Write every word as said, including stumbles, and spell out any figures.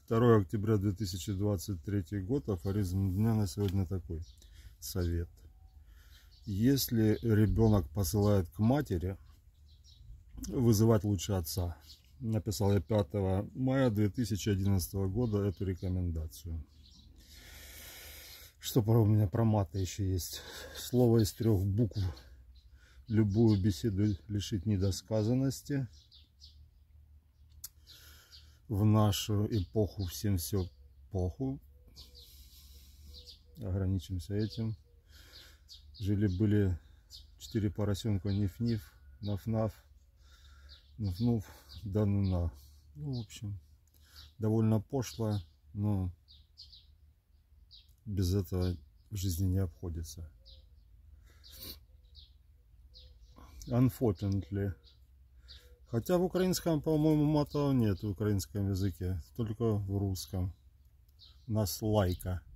второе октября две тысячи двадцать третий год. Афоризм дня на сегодня такой. Совет. Если ребенок посылает к матери, вызывать лучше отца. Написал я пятого мая две тысячи одиннадцатого года эту рекомендацию. Что у меня про маты еще есть? Слово из трех букв. Любую беседу лишить недосказанности. В нашу эпоху всем все похуй. Ограничимся этим. Жили-были четыре поросенка, ниф-ниф, наф-наф, нуф-нуф, да ну-на. Ну, в общем, довольно пошло, но без этого в жизни не обходится. Unfortunately. Хотя в украинском, по-моему, мата нет в украинском языке, только в русском. Нас лайка.